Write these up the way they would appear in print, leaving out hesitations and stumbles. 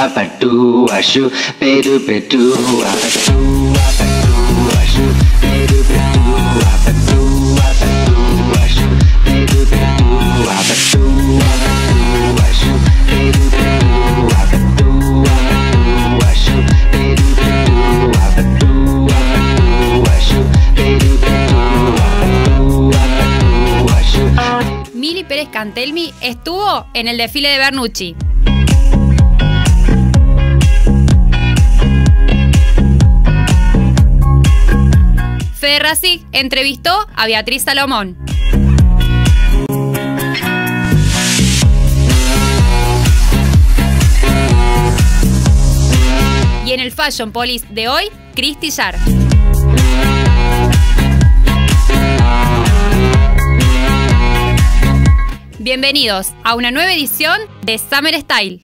apatu, ashu, peru, petu, apatu, apatu, ashu, peru, petu, apatu, apatu, ashu, peru, petu, apatu, apatu, ashu, peru, petu, apatu, apatu, ashu, peru, petu, apatu, apatu, ashu, peru, petu, apatu, apatu, ashu. Mili Pérez Cantelmi estuvo en el desfile de Bernucci. Fede Racing entrevistó a Beatriz Salomón. Y en el Fashion Police de hoy, Cristi Yar. Bienvenidos a una nueva edición de Summer Style.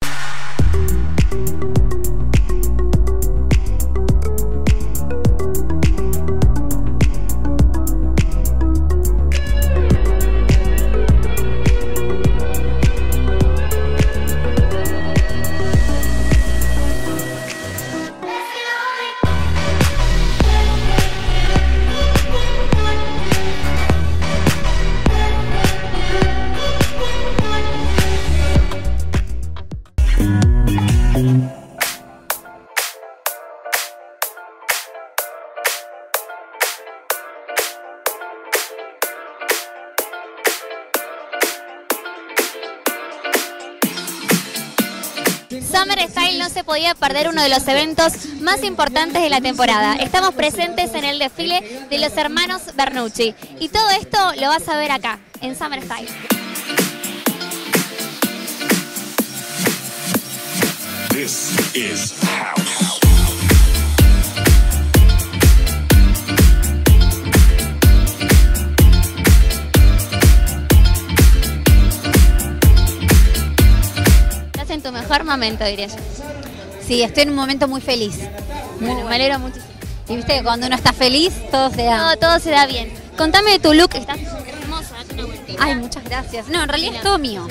Summer Style no se podía perder uno de los eventos más importantes de la temporada. Estamos presentes en el desfile de los hermanos Bernucci. Y todo esto lo vas a ver acá, en Summer Style. This is house. En tu mejor momento, diría yo. Sí, estoy en un momento muy feliz. Bueno, me alegro mucho. Y viste que cuando uno está feliz, todo se da. Todo se da bien. Contame de tu look, estás hermosa, date una vueltita. Ay, muchas gracias. No, en realidad es todo mío.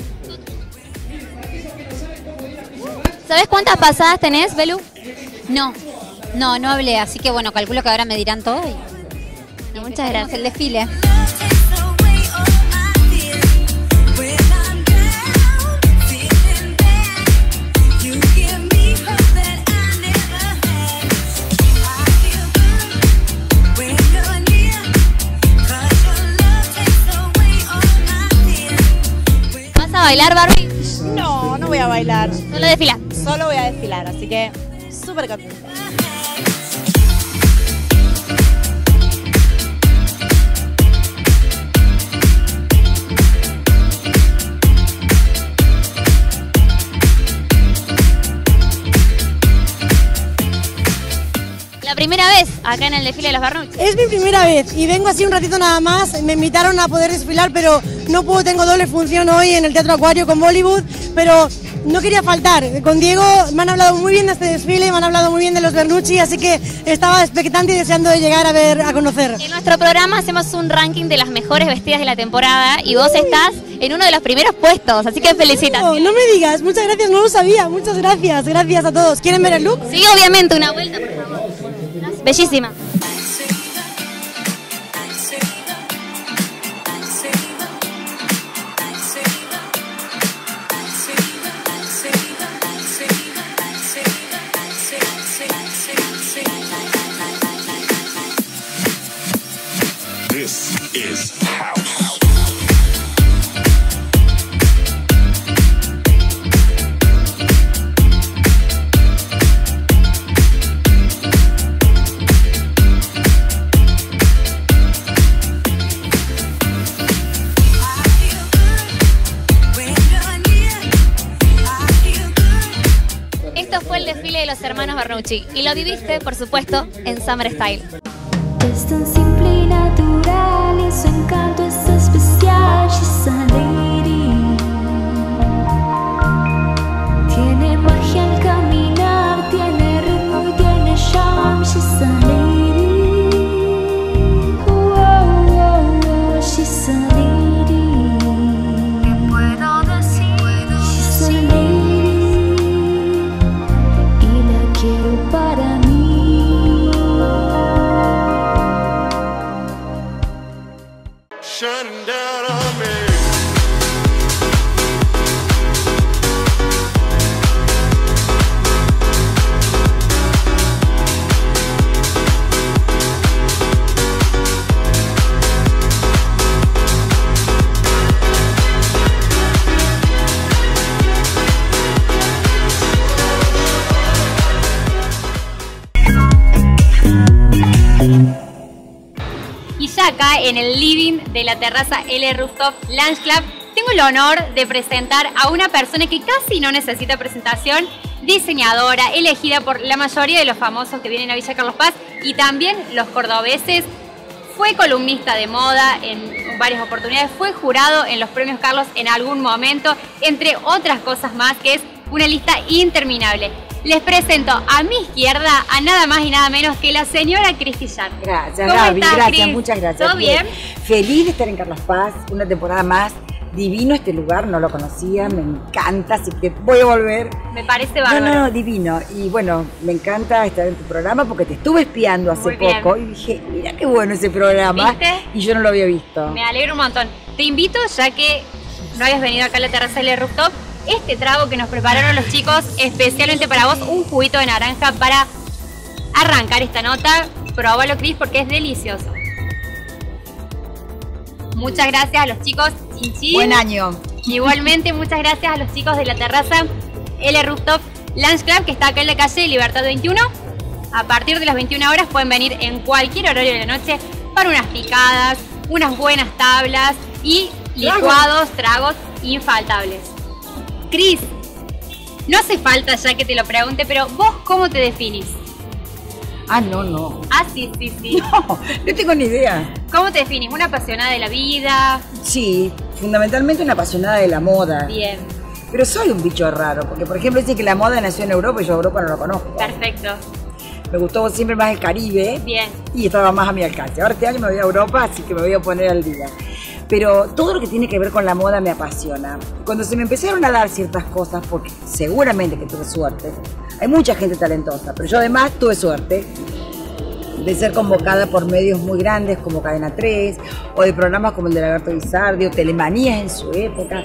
¿Sabes cuántas pasadas tenés, Belu? No hablé, así que bueno, calculo que ahora me dirán todo y Muchas gracias. El desfile. ¿Vas a bailar, Barbie? No, no voy a bailar. Solo desfilar. Solo voy a desfilar, así que súper contenta. La primera vez acá en el desfile de los Bernucci. Es mi primera vez y vengo así un ratito nada más. Me invitaron a poder desfilar, pero no puedo, tengo doble función hoy en el Teatro Acuario con Bollywood, pero no quería faltar. Con Diego me han hablado muy bien de este desfile, me han hablado muy bien de los Bernucci, así que estaba expectante y deseando de llegar a conocer. En nuestro programa hacemos un ranking de las mejores vestidas de la temporada y vos estás en uno de los primeros puestos, así que felicitaciones. No me digas, muchas gracias, no lo sabía, muchas gracias, gracias a todos. ¿Quieren ver el look? Sí, obviamente, una vuelta, por favor. Bellísima. This is house. Esto fue el desfile de los hermanos Bernucci y lo viviste, por supuesto, en Summer Style. Es tan simple y natural y su encanto es especial. She's a lady. Tiene magia al caminar, tiene ritmo y tiene charm. She's a lady. Oh, oh, oh, she's a lady. ¿Qué puedo decir? She's a lady. acá en el living de la terraza L Rooftop Lunch Club. Tengo el honor de presentar a una persona que casi no necesita presentación, diseñadora, elegida por la mayoría de los famosos que vienen a Villa Carlos Paz y también los cordobeses. Fue columnista de moda en varias oportunidades, fue jurado en los premios Carlos en algún momento, entre otras cosas más, que es una lista interminable. Les presento a mi izquierda a nada más y nada menos que la señora Cris Tillar. Gracias, ¿Cómo Gaby, estás, gracias, Cris? muchas gracias. ¿Todo bien? Feliz de estar en Carlos Paz, una temporada más. Divino este lugar, no lo conocía, me encanta, así que voy a volver. Me parece bárbaro. No, divino. Y bueno, me encanta estar en tu programa porque te estuve espiando hace Muy bien. poco y dije, mira qué bueno ese programa. ¿Viste? Y yo no lo había visto. Me alegro un montón. Te invito, ya que no habías venido acá a la terraza del Rooftop, este trago que nos prepararon los chicos especialmente para vos, un juguito de naranja para arrancar esta nota. Próbalo, Cris, porque es delicioso. Muchas gracias a los chicos. Chin, chin. Buen año. Igualmente, muchas gracias a los chicos de la terraza L Rooftop Lunch Club, que está acá en la calle Libertad 21. A partir de las 21 horas pueden venir en cualquier horario de la noche para unas picadas, unas buenas tablas y licuados, tragos infaltables. Cris, no hace falta ya que te lo pregunte, pero ¿vos cómo te definís? Ah, no. Ah, sí. No tengo ni idea. ¿Cómo te definís? ¿Una apasionada de la vida? Sí, fundamentalmente una apasionada de la moda. Bien, Pero soy un bicho raro, porque por ejemplo dice que la moda nació en Europa y yo Europa no lo conozco. perfecto. Me gustó siempre más el Caribe Bien. y estaba más a mi alcance. Ahora este año me voy a Europa, así que me voy a poner al día. Pero todo lo que tiene que ver con la moda me apasiona. Cuando se me empezaron a dar ciertas cosas, porque seguramente que tuve suerte, hay mucha gente talentosa, pero yo además tuve suerte de ser convocada por medios muy grandes como Cadena 3 o de programas como el de Lagarto Guisardi o Telemanías en su época.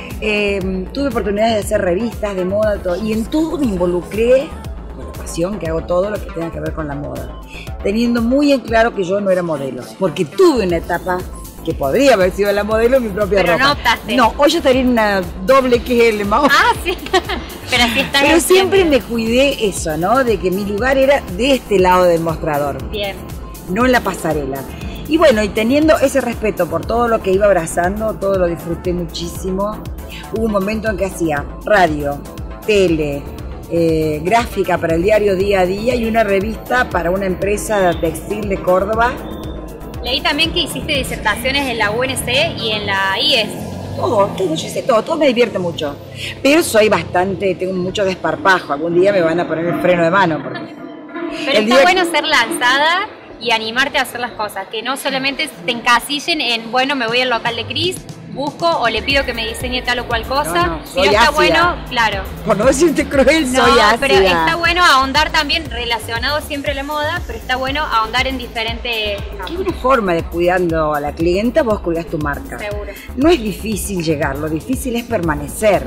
Tuve oportunidades de hacer revistas de moda todo, y en todo me involucré con la pasión que hago todo lo que tenga que ver con la moda, teniendo muy en claro que yo no era modelo, porque tuve una etapa que podría haber sido la modelo en mi propia Pero ropa. no optaste. No, hoy yo estaría en una doble XL más. Ah, sí. Pero así está Pero bien. siempre me cuidé eso, ¿no? De que mi lugar era de este lado del mostrador, Bien. no en la pasarela. Y bueno, y teniendo ese respeto por todo lo que iba abrazando, todo lo disfruté muchísimo. Hubo un momento en que hacía radio, tele, gráfica para el diario Día a Día y una revista para una empresa textil de Córdoba. Leí también que hiciste disertaciones en la UNC y en la IES. Todo, yo hice todo me divierte mucho. Pero soy bastante, tengo mucho desparpajo. Algún día me van a poner el freno de mano. Porque Pero el está día bueno ser lanzada y animarte a hacer las cosas, que no solamente te encasillen en, bueno, me voy al local de Cris, busco o le pido que me diseñe tal o cual cosa. No, Si soy no está ácida. bueno, claro. Por no decirte cruel, No, soy ácida. pero está bueno ahondar también, relacionado siempre a la moda, pero está bueno ahondar en diferentes Hay campos, una forma de cuidando a la clienta, vos cuidás tu marca. seguro. No es difícil llegar, lo difícil es permanecer.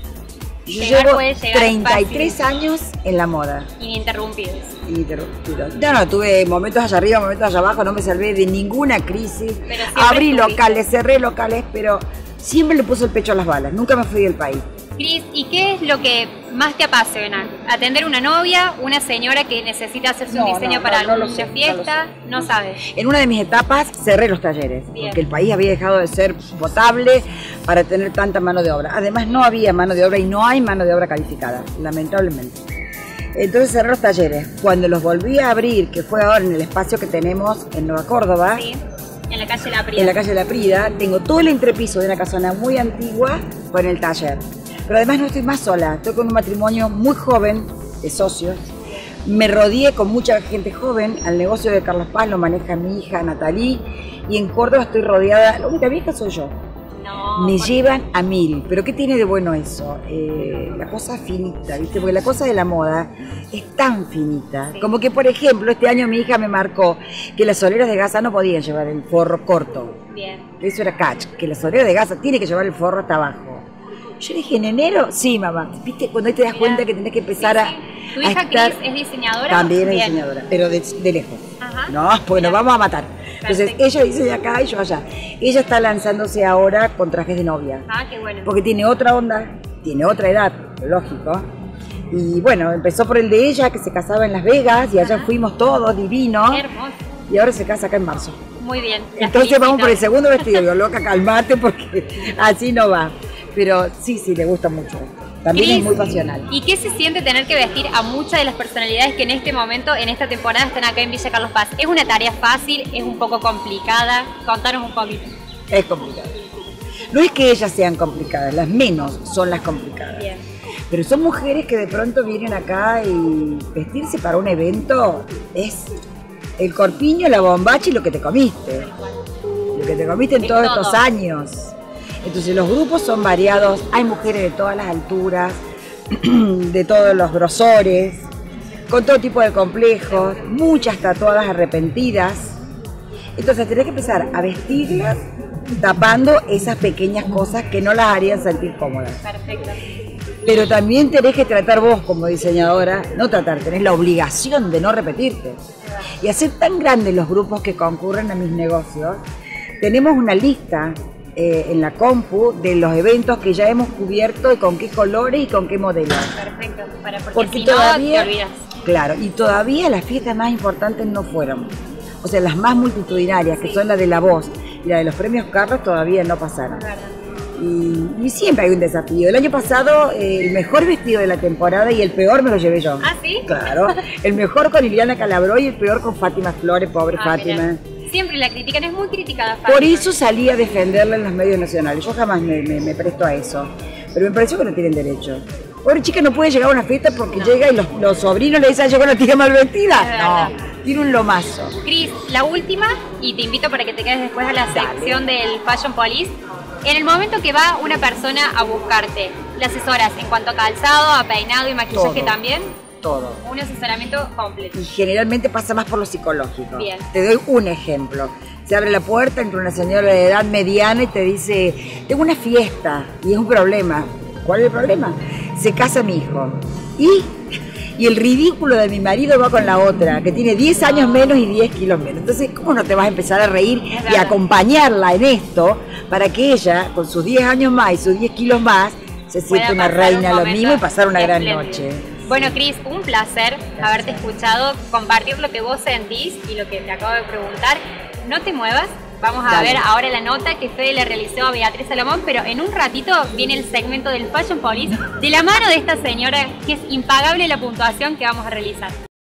Yo Llegar llevo puede llegar 33 fácil. años en la moda. Ininterrumpidos. Ininterrumpidos. No, tuve momentos allá arriba, momentos allá abajo, no me salvé de ninguna crisis. Pero siempre Abrí estuviste. locales, cerré locales, pero siempre le puse el pecho a las balas. Nunca me fui del país. Cris, ¿y qué es lo que más te apasiona? ¿Atender una novia, una señora que necesita hacerse un diseño para no lo alguna sé, fiesta? No sabes. En una de mis etapas cerré los talleres, Bien. porque el país había dejado de ser potable para tener tanta mano de obra. Además no había mano de obra y no hay mano de obra calificada, lamentablemente. Entonces cerré los talleres. Cuando los volví a abrir, que fue ahora en el espacio que tenemos en Nueva Córdoba, Sí, en la calle La Prida. en la calle La Prida, tengo todo el entrepiso de una casona muy antigua con el taller. Pero además no estoy más sola, estoy con un matrimonio muy joven de socios. Me rodeé con mucha gente joven, al negocio de Carlos Paz lo maneja mi hija Natalie y en Córdoba estoy rodeada, la única vieja soy yo. No, Me por- llevan a 1000, pero ¿qué tiene de bueno eso? La cosa finita, ¿viste? Porque la cosa de la moda es tan finita, Sí. como que por ejemplo este año mi hija me marcó que las soleras de gasa no podían llevar el forro corto. Bien. Eso era catch, que la solera de gasa tiene que llevar el forro hasta abajo. Yo le dije, ¿en enero? Sí, mamá. ¿Viste? Cuando ahí te das Mirá. cuenta que tenés que empezar Sí, a, sí. ¿Tu a hija estar... Cris es diseñadora? También es Bien. diseñadora, pero de lejos. Ajá. No, porque nos vamos a matar. Entonces, Perfecto. ella diseña acá y yo allá. Ella está lanzándose ahora con trajes de novia. Ah, qué bueno. Porque tiene otra onda, tiene otra edad, lógico. Y bueno, empezó por el de ella, que se casaba en Las Vegas, y allá Ajá. fuimos todos, divinos. Qué hermoso. Y ahora se casa acá en marzo. Muy bien. la Entonces felicito. vamos por el segundo vestido. Digo, loca, calmate porque así no va. Pero sí, le gusta mucho. También Cris, es muy pasional. ¿Y qué se siente tener que vestir a muchas de las personalidades que en este momento, en esta temporada, están acá en Villa Carlos Paz? ¿Es una tarea fácil? ¿Es un poco complicada? Contanos un poquito. Es complicado. No es que ellas sean complicadas, las menos son las complicadas. Bien. Pero son mujeres que de pronto vienen acá y vestirse para un evento es el corpiño, la bombacha y lo que te comiste. Lo que te comiste en Es todos todo. estos años. Entonces los grupos son variados, hay mujeres de todas las alturas, de todos los grosores, con todo tipo de complejos, muchas tatuadas arrepentidas. Entonces tenés que empezar a vestirlas tapando esas pequeñas cosas que no las harían sentir cómodas. Perfecto. Pero también tenés que tratar vos como diseñadora, no tratar, tenés la obligación de no repetirte. Y hacer tan grandes los grupos que concurren a mis negocios, tenemos una lista en la compu de los eventos que ya hemos cubierto y con qué colores y con qué modelos. Perfecto. Porque Porque si no, todavía, te olvidas. claro, y todavía las fiestas más importantes no fueron. O sea, las más multitudinarias, que son la de La Voz y la de los premios Carlos, todavía no pasaron. Y siempre hay un desafío. El año pasado, el mejor vestido de la temporada y el peor me lo llevé yo. ¿Ah, sí? Claro. El mejor con Liliana Calabró y el peor con Fátima Flores, pobre Fátima. Mirá. Siempre la critican, es muy criticada. Por Fátima. eso salí a defenderla en los medios nacionales. Yo jamás me presto a eso. Pero me pareció que no tienen derecho. Pobre chica no puede llegar a una fiesta porque llega y los sobrinos le dicen, llegó una tía mal vestida. Es verdad. No, tiene un lomazo. Cris, la última, y te invito para que te quedes después a la sección del Fashion Police. En el momento que va una persona a buscarte, ¿la asesoras en cuanto a calzado, a peinado y maquillaje Todo. también? Todo. Un asesoramiento completo. Y generalmente pasa más por lo psicológico. Bien. Te doy un ejemplo. Se abre la puerta, entra una señora de edad mediana y te dice, tengo una fiesta y es un problema. ¿Cuál es el problema? Se casa mi hijo. Y el ridículo de mi marido va con la otra, que tiene 10 años menos y 10 kilos menos. Entonces, ¿cómo no te vas a empezar a reír y verdad. acompañarla en esto para que ella, con sus 10 años más y sus 10 kilos más, se sienta Pueda una pasar reina un a lo momento mismo y pasar una gran espléndido. noche? Bueno, Cris, un placer haberte escuchado, compartir lo que vos sentís y lo que te acabo de preguntar. No te muevas, vamos a Dale. ver ahora la nota que Fede le realizó a Beatriz Salomón, pero en un ratito viene el segmento del Fashion Police de la mano de esta señora, que es impagable la puntuación que vamos a realizar.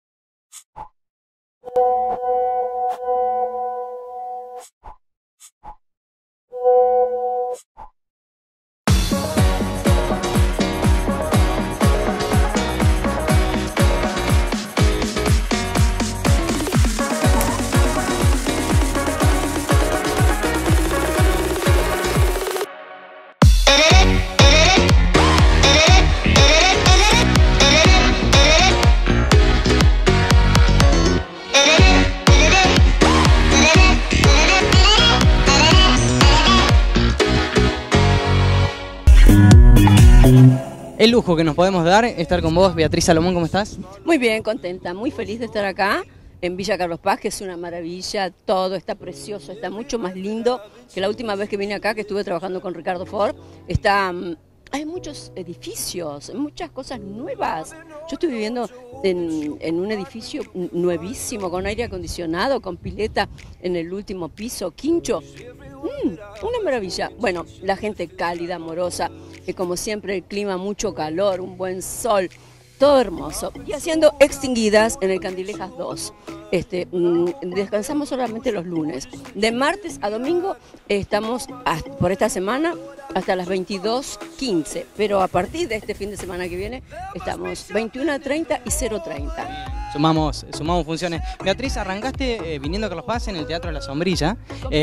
El lujo que nos podemos dar, estar con vos, Beatriz Salomón, ¿cómo estás? Muy bien, contenta, muy feliz de estar acá en Villa Carlos Paz, que es una maravilla, todo está precioso, está mucho más lindo que la última vez que vine acá, que estuve trabajando con Ricardo Ford. Hay muchos edificios, muchas cosas nuevas. Yo estoy viviendo en un edificio nuevísimo, con aire acondicionado, con pileta en el último piso, quincho. Una maravilla. Bueno, la gente cálida, amorosa, que como siempre el clima, mucho calor, un buen sol, todo hermoso. Y haciendo extinguidas en el Candilejas 2. Descansamos solamente los lunes. De martes a domingo estamos por esta semana hasta las 22:15, pero a partir de este fin de semana que viene estamos 21:30 y 0:30. Sumamos funciones. Beatriz, arrancaste viniendo a Carlos Paz en el Teatro La Sombrilla.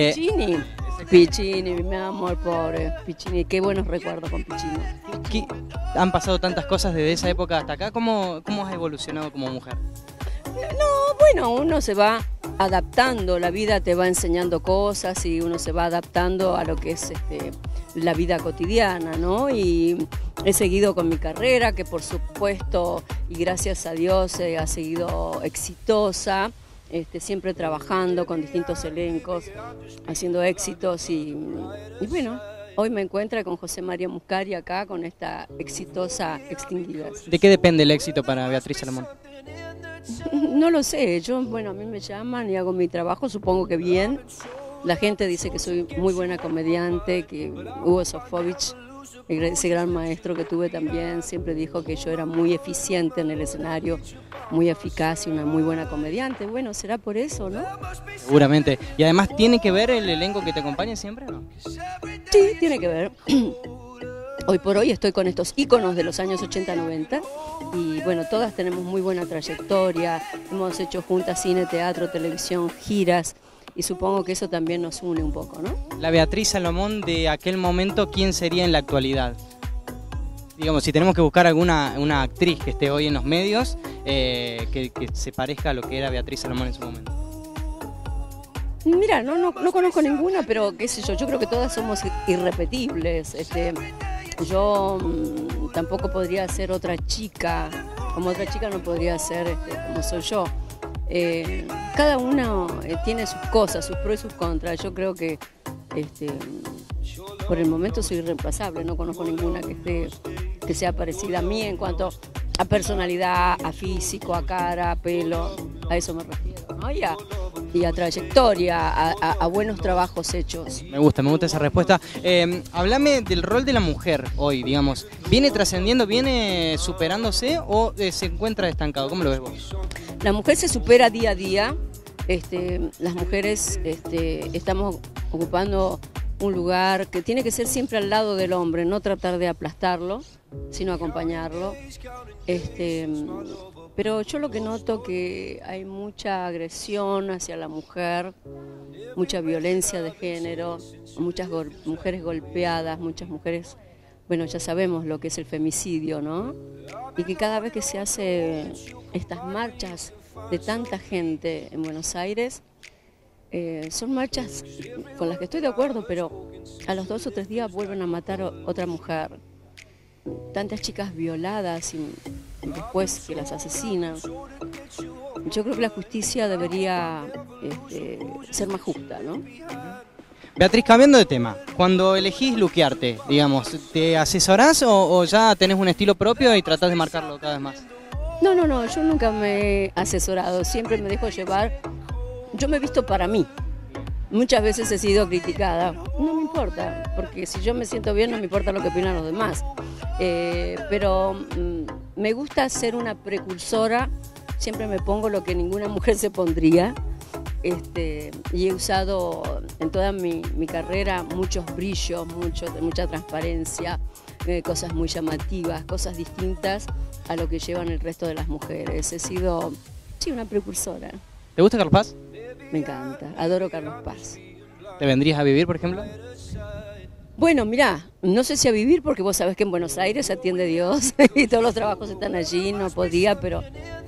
Piccini, mi amor, pobre Piccini, qué buenos recuerdos con Piccini. Han pasado tantas cosas desde esa época hasta acá. ¿Cómo has evolucionado como mujer? No, bueno, uno se va adaptando, la vida te va enseñando cosas y uno se va adaptando a lo que es la vida cotidiana, ¿no? Y he seguido con mi carrera, que por supuesto, y gracias a Dios, ha seguido exitosa, siempre trabajando con distintos elencos, haciendo éxitos y bueno, hoy me encuentro con José María Muscari acá con esta exitosa Extinguidas. ¿De qué depende el éxito para Beatriz Salomón? No lo sé, bueno, a mí me llaman y hago mi trabajo, supongo que bien. La gente dice que soy muy buena comediante, que Hugo Sofovich, ese gran maestro que tuve también, siempre dijo que yo era muy eficiente en el escenario, muy eficaz y una muy buena comediante. Bueno, será por eso, ¿no? Seguramente. Y además, ¿tiene que ver el elenco que te acompaña siempre o no? Sí, tiene que ver. Hoy por hoy estoy con estos íconos de los años 80-90 y bueno, todas tenemos muy buena trayectoria, hemos hecho juntas cine, teatro, televisión, giras y supongo que eso también nos une un poco, ¿no? La Beatriz Salomón de aquel momento, ¿quién sería en la actualidad? Digamos, si tenemos que buscar una actriz que esté hoy en los medios, que se parezca a lo que era Beatriz Salomón en su momento. Mira, no conozco ninguna, pero qué sé yo creo que todas somos irrepetibles. Yo tampoco podría ser otra chica, como otra chica no podría ser como soy yo. Cada uno tiene sus cosas, sus pros y sus contras. Yo creo que por el momento soy irreemplazable, no conozco ninguna que sea parecida a mí en cuanto a personalidad, a físico, a cara, a pelo, a eso me refiero, ¿no? Y a trayectoria, a buenos trabajos hechos. Me gusta esa respuesta. Háblame del rol de la mujer hoy, digamos. ¿Viene trascendiendo, viene superándose o se encuentra estancado? ¿Cómo lo ves vos? La mujer se supera día a día. Las mujeres estamos ocupando un lugar que tiene que ser siempre al lado del hombre, no tratar de aplastarlo, sino acompañarlo. Pero yo lo que noto que hay mucha agresión hacia la mujer, mucha violencia de género, muchas mujeres golpeadas, muchas mujeres, bueno, ya sabemos lo que es el femicidio, ¿no? Y que cada vez que se hacen estas marchas de tanta gente en Buenos Aires, son marchas con las que estoy de acuerdo, pero a los 2 o 3 días vuelven a matar a otra mujer. Tantas chicas violadas y después que las asesinan. Yo creo que la justicia debería ser más justa, ¿no? Beatriz, cambiando de tema, cuando elegís luquearte, digamos, ¿te asesorás o ya tenés un estilo propio y tratás de marcarlo cada vez más? No, yo nunca me he asesorado, siempre me dejo llevar. Yo me he visto para mí. Muchas veces he sido criticada, no me importa, porque si yo me siento bien no me importa lo que opinan los demás. Pero me gusta ser una precursora, siempre me pongo lo que ninguna mujer se pondría. Y he usado en toda mi carrera muchos brillos, mucha transparencia, cosas muy llamativas, cosas distintas a lo que llevan el resto de las mujeres. He sido, sí, una precursora. ¿Te gusta Carlos Paz? Me encanta, adoro Carlos Paz. ¿Te vendrías a vivir, por ejemplo? Bueno, mirá, no sé si a vivir porque vos sabés que en Buenos Aires se atiende Dios y todos los trabajos están allí, no podía, pero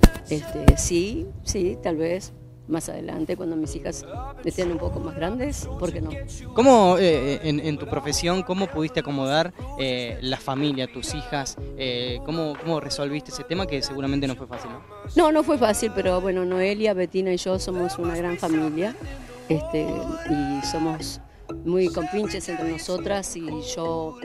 sí, tal vez más adelante cuando mis hijas estén un poco más grandes, ¿por qué no? ¿Cómo en tu profesión, cómo pudiste acomodar la familia, tus hijas? ¿Cómo resolviste ese tema que seguramente no fue fácil, ¿no? No fue fácil, pero bueno, Noelia, Betina y yo somos una gran familia y somos muy compinches entre nosotras y yo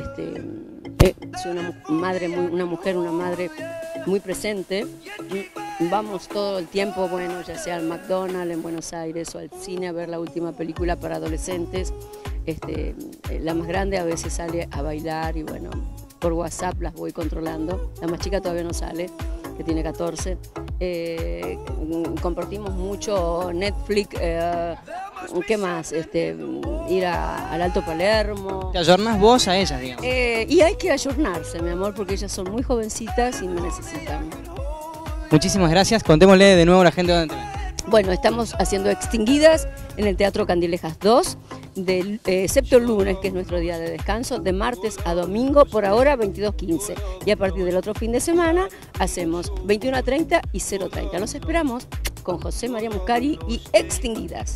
soy una madre muy presente. Vamos todo el tiempo, bueno, ya sea al McDonald's en Buenos Aires o al cine a ver la última película para adolescentes. La más grande a veces sale a bailar y bueno, por WhatsApp las voy controlando. La más chica todavía no sale, que tiene 14. Compartimos mucho Netflix, ¿qué más? Ir al Alto Palermo. ¿Te ayornás vos a ellas, digamos? Y hay que ayornarse, mi amor, porque ellas son muy jovencitas y me necesitan. Muchísimas gracias. Contémosle de nuevo a la gente dónde te ven. Bueno, estamos haciendo Extinguidas en el Teatro Candilejas 2, excepto el lunes, que es nuestro día de descanso, de martes a domingo, por ahora 22:15. Y a partir del otro fin de semana hacemos 21:30 y 0:30. Los esperamos con José María Muscari y Extinguidas.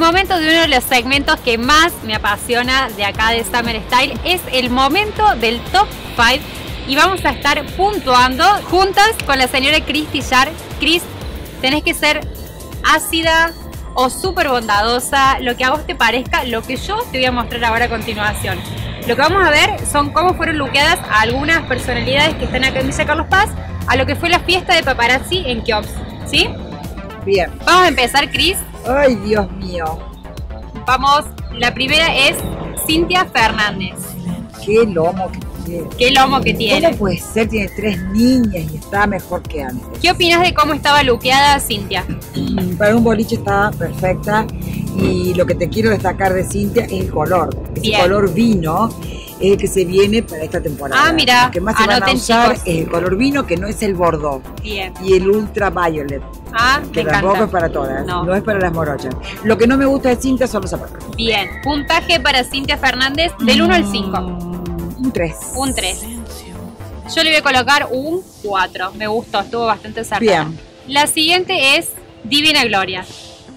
momento de uno de los segmentos que más me apasiona de acá de Summer Style. Es el momento del Top 5 y vamos a estar puntuando juntas con la señora Cris Tillar. Cris, tenés que ser ácida o súper bondadosa, lo que a vos te parezca, lo que yo te voy a mostrar ahora a continuación. Lo que vamos a ver son cómo fueron lookeadas a algunas personalidades que están acá en Villa Carlos Paz a lo que fue la fiesta de paparazzi en Kiops, ¿sí? Bien. Vamos a empezar, Cris. Ay, Dios mío. Vamos, la primera es Cintia Fernández. Qué lomo que tiene. Qué lomo que tiene. ¿Cómo puede ser? Tiene 3 niñas y está mejor que antes. ¿Qué opinas de cómo estaba lookeada Cintia? Para un boliche está perfecta y lo que te quiero destacar de Cintia es el color. Ese Bien. color vino es el que se viene para esta temporada. Ah, mira, Lo que más se van a anoten, usar chicos. es el color vino, que no es el bordeaux. Bien. Y el ultraviolet, Ah, me que tampoco encanta. es para todas, No. no es para las morochas. Lo que no me gusta de Cintia son los zapatos. Bien. Puntaje para Cintia Fernández del 1 al 5. Un 3. Un 3. Yo le voy a colocar un 4. Me gustó, estuvo bastante acertada. Bien. La siguiente es Divina Gloria.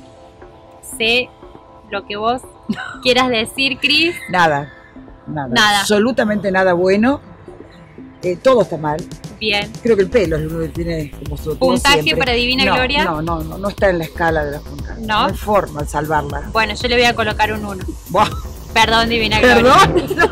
Sé lo que vos quieras decir, Cris. Nada, nada. Nada. Absolutamente nada bueno. Todo está mal. Bien. Creo que el pelo es lo que tiene como su ¿Puntaje siempre. para Divina Gloria? No está en la escala de los puntajes. ¿No? No hay forma de salvarla. Bueno, yo le voy a colocar un 1. Buah, Perdón, Divina Gloria. perdón.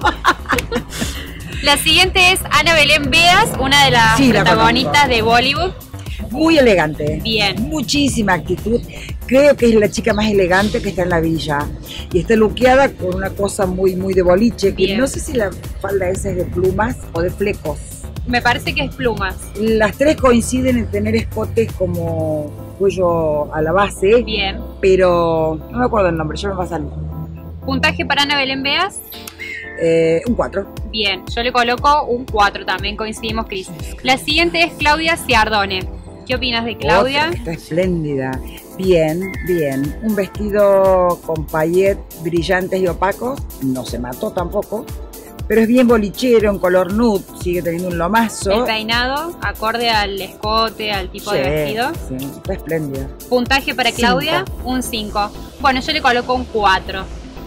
La siguiente es Ana Belén Beas, una de las Sí, la protagonistas conozco. de Bollywood. Muy elegante. Bien. Muchísima actitud. Creo que es la chica más elegante que está en la villa. Y está luqueada con una cosa muy, muy de boliche. Que Bien. no sé si la falda esa es de plumas o de flecos. Me parece que es plumas. Las 3 coinciden en tener escotes como cuello a la base. Bien. Pero no me acuerdo el nombre, yo me va a salir. Puntaje para Ana Belén Beas. Un 4. Bien, yo le coloco un 4 también, coincidimos, Cris. La siguiente es Claudia Ciardone. ¿Qué opinas de Claudia? Otra que está espléndida. Bien, bien. Un vestido con paillet brillantes y opacos. No se mató tampoco. Pero es bien bolichero, en color nude. Sigue teniendo un lomazo. El peinado, acorde al escote, al tipo de Sí, vestido. Sí, está espléndida. Puntaje para Claudia, un 5. Bueno, yo le coloco un 4.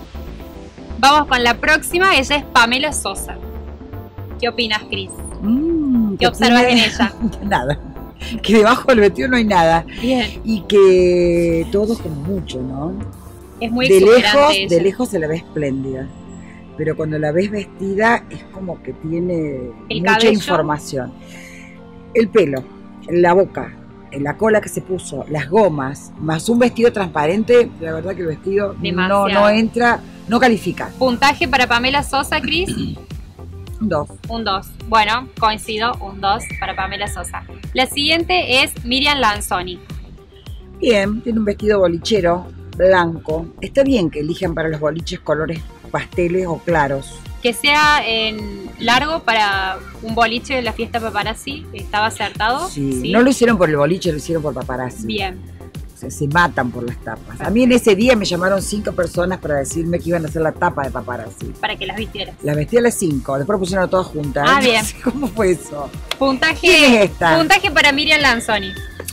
Vamos con la próxima, ella es Pamela Sosa. ¿Qué opinas, Cris? ¿Qué observas en ella? Nada. Que debajo del vestido no hay nada. Bien, Y que todo es como mucho, ¿no? es muy de exuberante lejos, ella. de lejos se la ve espléndida. Pero cuando la ves vestida es como que tiene ¿El mucha cabello? información. El pelo, la boca, la cola que se puso, las gomas, más un vestido transparente, la verdad que el vestido Demasiado. no entra, no califica. Puntaje para Pamela Sosa, Cris. Un 2. Un 2. Bueno, coincido, un 2 para Pamela Sosa. La siguiente es Miriam Lanzoni. Bien, tiene un vestido bolichero, blanco. Está bien que elijan para los boliches colores pasteles o claros. Que sea en largo para un boliche de la fiesta paparazzi. ¿Estaba acertado? Sí. No lo hicieron por el boliche, lo hicieron por paparazzi. Bien. O sea, se matan por las tapas. A mí en ese día me llamaron 5 personas para decirme que iban a hacer la tapa de paparazzi. Para que las vistieras. Las vestí a las 5, después pusieron todas juntas. Ah, No bien. sé ¿Cómo fue eso? Puntaje, ¿Quién es esta? Puntaje para Miriam Lanzoni.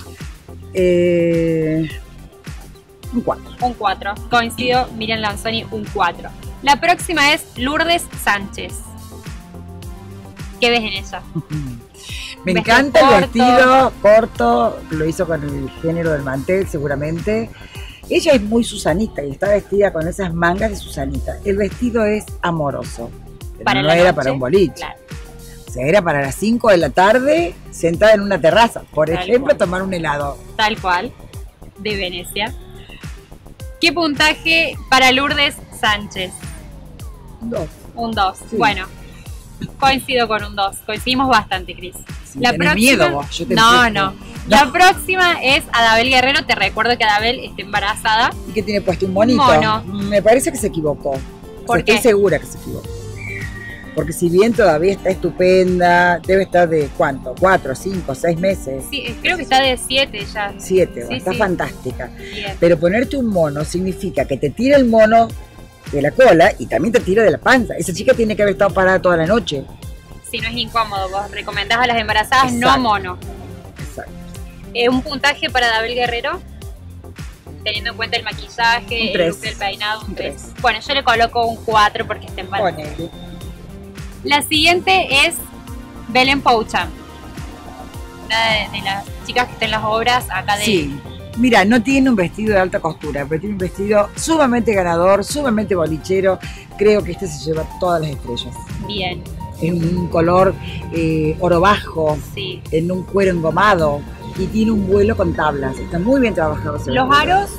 Un 4. Un 4. Coincido, Miriam Lanzoni, un 4. La próxima es Lourdes Sánchez. ¿Qué ves en ella? Me Vestido encanta el corto. vestido corto, lo hizo con el género del mantel seguramente. Ella es muy Susanita y está vestida con esas mangas de Susanita. El vestido es amoroso, pero Para no la era noche, para un boliche. claro. O sea, era para las 5 de la tarde sentada en una terraza, por Tal ejemplo, cual. tomar un helado. Tal cual, de Venecia. ¿Qué puntaje para Lourdes Sánchez? 2. Un 2. Sí. Bueno, coincido con un 2. Coincidimos bastante, Cris. Si tenés miedo vos, yo te No, empujo. no. La próxima es Adabel Guerrero. Te recuerdo que Adabel está embarazada. ¿Y qué tiene puesto? Un monito. mono. Me parece que se equivocó. ¿Por Estoy qué? segura que se equivocó. Porque si bien todavía está estupenda, debe estar de ¿cuánto? 4, 5, 6 meses. Sí, creo que está de 7 ya. 7, Sí, está sí. fantástica. Bien. Pero ponerte un mono significa que te tira el mono de la cola y también te tira de la panza. Esa chica tiene que haber estado parada toda la noche. Si no es incómodo, vos recomendás a las embarazadas no Exacto. mono. Exacto. Un puntaje para Adabel Guerrero. teniendo en cuenta el maquillaje, Un el 3. look del peinado, un Un 3. 3. Bueno, yo le coloco un 4 porque está en balance. Ponele. La siguiente es Belén Pouchan, una de las chicas que está en las obras acá de... Sí. Mira, no tiene un vestido de alta costura, pero tiene un vestido sumamente ganador, sumamente bolichero. Creo que este se lleva todas las estrellas. Bien, En un color oro bajo, sí. en un cuero engomado y tiene un vuelo con tablas. Está muy bien trabajado ese Los vestido. aros,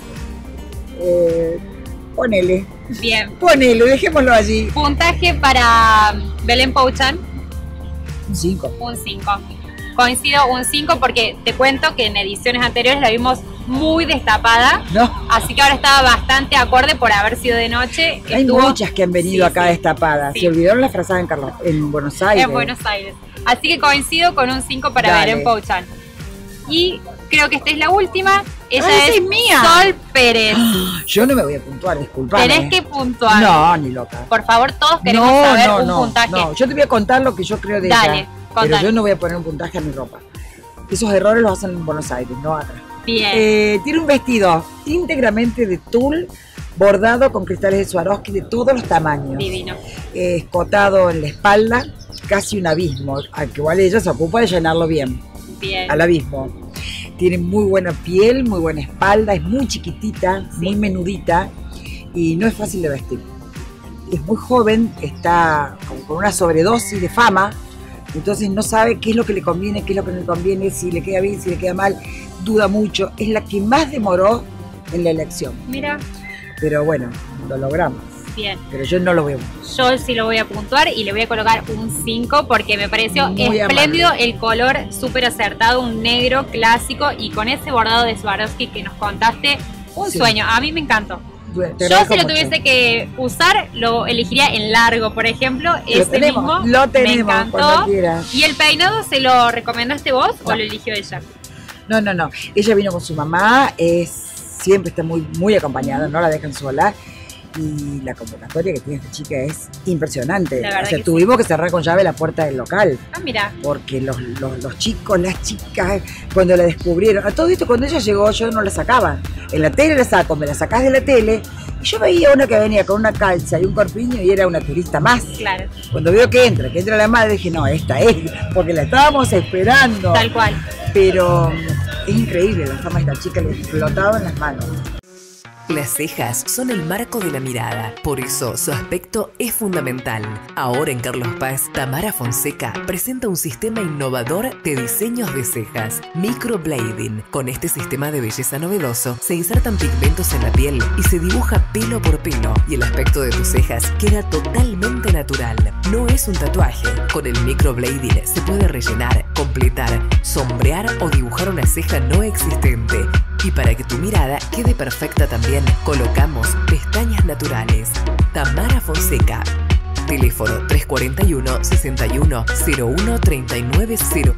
Ponele, bien. dejémoslo allí. Puntaje para Belén Pouchan, Un 5. un 5. Coincido, un 5 porque te cuento que en ediciones anteriores la vimos muy destapada, No, así que ahora estaba bastante acorde por haber sido de noche. hay Estuvo muchas que han venido Sí, acá sí. destapadas. Sí. Se olvidaron la frazada en Buenos Aires. en Buenos Aires. Así que coincido con un 5 para Dale. Belén Pouchan. Y creo que esta es la última. Ella esa es es mía. Sol Pérez. Yo no me voy a puntuar, disculpame. Tenés que puntuar. No, ni loca. Por favor, todos queremos saber un puntaje. No, yo te voy a contar lo que yo creo de Dale, ella. Pero contame. yo no voy a poner un puntaje a mi ropa. Esos errores los hacen en Buenos Aires, no acá. Bien. Tiene un vestido íntegramente de tul, bordado con cristales de Swarovski de todos los tamaños. Divino. Escotado en la espalda, casi un abismo, al que igual ella se ocupa de llenarlo bien, Bien. al abismo. Tiene muy buena piel, muy buena espalda, es muy chiquitita, muy menudita y no es fácil de vestir. Es muy joven, está como con una sobredosis de fama, entonces no sabe qué es lo que le conviene, qué es lo que no le conviene, si le queda bien, si le queda mal, duda mucho. Es la que más demoró en la elección, Mira, pero bueno, lo logramos. bien. Pero yo no lo veo. Yo sí lo voy a puntuar y le voy a colocar un 5 porque me pareció Muy espléndido amable. el color, súper acertado, un negro clásico y con ese bordado de Swarovski que nos contaste, un Sí. sueño. A mí me encantó. Te Yo agradezco si lo mucho. tuviese que usar, lo elegiría en largo, por ejemplo. Ese tenemos, mismo lo me tenemos, encantó. cuando quieras. ¿Y el peinado se lo recomendaste vos o No. lo eligió ella? No. Ella vino con su mamá, siempre está muy acompañada, no la dejan sola. Y la convocatoria que tiene esta chica es impresionante. La verdad O sea, que tuvimos que cerrar con llave la puerta del local. Ah, mira. Porque los chicos, las chicas, cuando la descubrieron, a todo esto cuando ella llegó yo no la sacaba. En la tele la saco, me la sacás de la tele. Y yo veía una que venía con una calza y un corpiño y era una turista más. Claro, Cuando veo que entra la madre, dije, no, esta es, porque la estábamos esperando. tal cual. Pero es increíble la fama de esta chica, le explotaba en las manos. Las cejas son el marco de la mirada, por eso su aspecto es fundamental. Ahora en Carlos Paz, Tamara Fonseca presenta un sistema innovador de diseños de cejas, microblading. Con este sistema de belleza novedoso, se insertan pigmentos en la piel y se dibuja pelo por pelo, y el aspecto de tus cejas queda totalmente natural. No es un tatuaje. Con el microblading se puede rellenar, completar, sombrear o dibujar una ceja no existente. Y para que tu mirada quede perfecta también, colocamos pestañas naturales. Tamara Fonseca. Teléfono 341 61 01 390.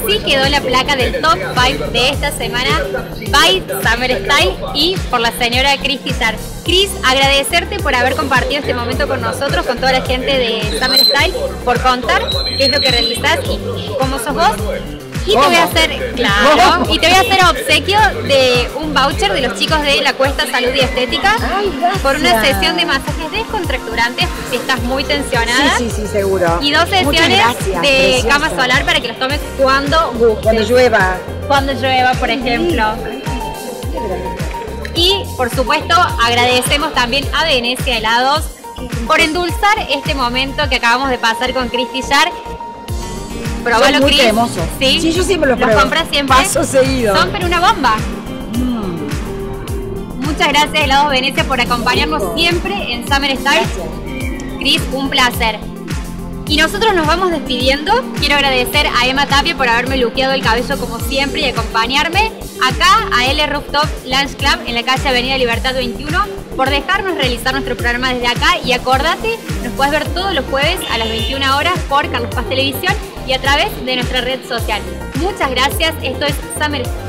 así quedó la placa del Top 5 de esta semana by Summer Style y por la señora Cris Tizar. Cris, agradecerte por haber compartido este momento con nosotros, con toda la gente de Summer Style, por contar qué es lo que realizás y cómo sos vos. Y te voy a hacer, claro, y te voy a hacer obsequio de un voucher de los chicos de la Cuesta Salud y Estética por una sesión de masajes descontracturantes si estás muy tensionada. Sí, seguro. Y 2 sesiones de cama solar para que los tomes cuando gustes. Cuando llueva. Cuando llueva, por ejemplo. Y, por supuesto, agradecemos también a Venecia Helados por endulzar este momento que acabamos de pasar con Cris Tizar. Probalo, Cris. Cremoso. Sí, yo siempre los pruebo. Los compras siempre. Paso seguido. Son pero una bomba. Muchas gracias, Helados Venecia, por acompañarnos siempre en Summer Style. Cris, un placer. Y nosotros nos vamos despidiendo. Quiero agradecer a Emma Tapia por haberme luqueado el cabello como siempre y acompañarme. Acá a L Rooftop Lunch Club en la calle Avenida Libertad 21 por dejarnos realizar nuestro programa desde acá. Y acordate, nos puedes ver todos los jueves a las 21 horas por Carlos Paz Televisión y a través de nuestra red social. Muchas gracias. Esto es Summer Style.